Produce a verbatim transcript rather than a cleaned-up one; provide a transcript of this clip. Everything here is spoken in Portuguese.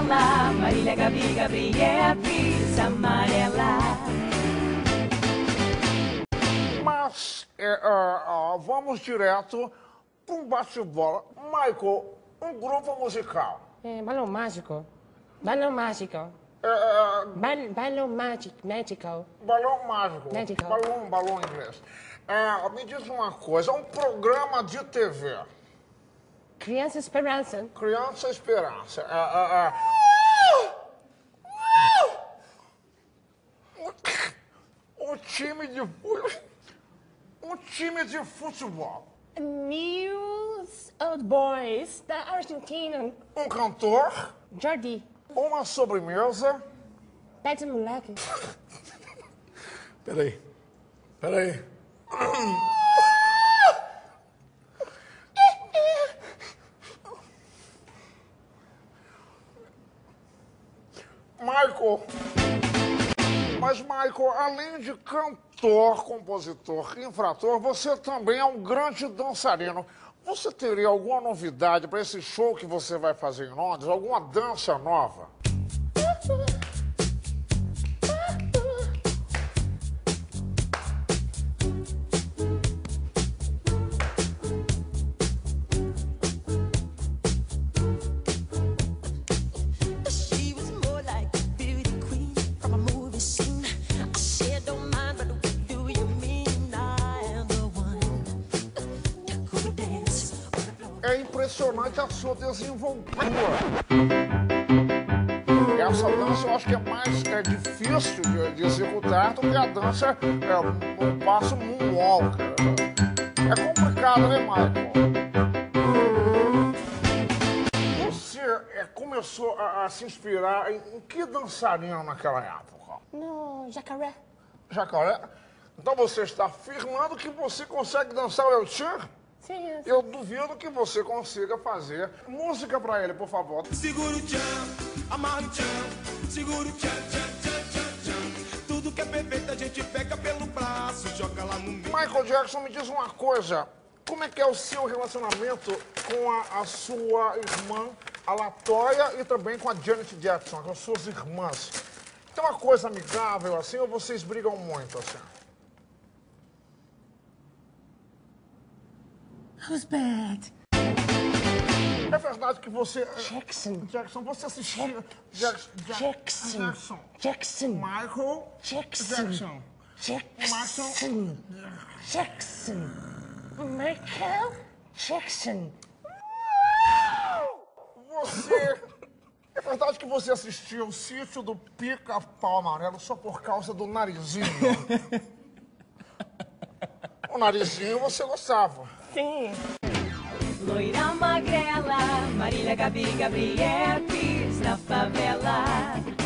magrela, Marília, Gabi, Gabriela, Cris amarela. Mas é, é, é, vamos direto para um bate-bola. Michael, um grupo musical. É, balão mágico. Balão mágico. É, é, Bal balão mágico. Magical. balão mágico. Magical. Balão, balão em inglês. É, me diz uma coisa, um programa de T V. Criança Esperança. Criança Esperança. É, é, é. Um time de... Um time de futebol. News Old Boys da Argentina. Um cantor. Jordi. Uma sobremesa. Pede moleque. Peraí. Peraí. Michael. Mas, Michael, além de cantor, compositor, infrator, você também é um grande dançarino. Você teria alguma novidade para esse show que você vai fazer em Londres? Alguma dança nova? É impressionante a sua desenvoltura. Essa dança eu acho que é mais é, difícil de, de executar do que a dança é, um passo moonwalk. É complicado, né, Michael? Você é, começou a, a se inspirar em, em que dançarino naquela época? No, jacaré. Jacaré? Então você está afirmando que você consegue dançar o El Chan? Sim, eu... Eu duvido que você consiga fazer música pra ele, por favor. Segura o tchan, amarra o tchan, segura o tchan, tchan, tchan, tchan, tchan. Tudo que é perfeito a gente pega pelo braço, joga lá no meio. Michael Jackson, me diz uma coisa. Como é que é o seu relacionamento com a, a sua irmã, a Latoya, e também com a Janet Jackson, com as suas irmãs? Tem uma coisa amigável assim ou vocês brigam muito assim? Who's bad? É verdade que você... Jackson. Jackson, você assistia... Jackson. Jackson. Jackson. Jackson. Michael... Jackson. Jackson. Jackson. Jackson. Michael Jackson. Você... É verdade que você assistiu o Sítio do Pica-Pau Amarelo só por causa do narizinho? O narizinho você gostava. Sim. Loira magrela, Marília, Gabi, Gabriela, Cris na favela.